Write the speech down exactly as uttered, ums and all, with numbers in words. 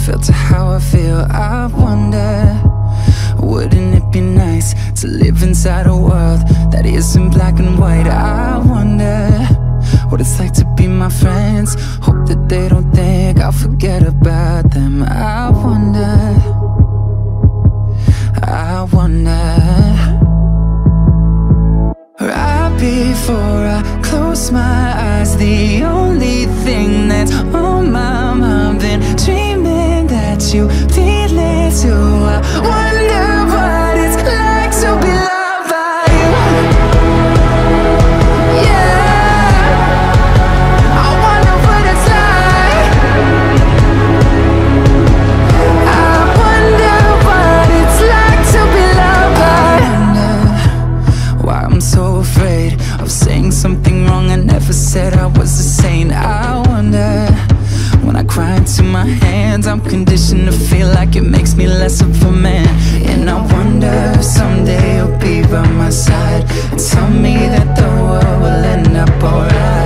feel to how I feel. I wonder, wouldn't it be nice to live inside a world that isn't black and white? I wonder what it's like to be my friends. Hope that they don't think I'll forget about them. I wonder, I wonder. Right before I close my eyes, the only thing that's on my mind, been dreaming that you feel it too. I wonder what it's like to be loved by you. Yeah, I wonder what it's like. I wonder what it's like to be loved by you. Why I'm so afraid of saying something wrong I never said I was a saint. I wonder, when I cry into my hands, I'm conditioned to feel like it makes me less of a man. And I wonder if someday you'll be by my side and tell me that the world will end up alright.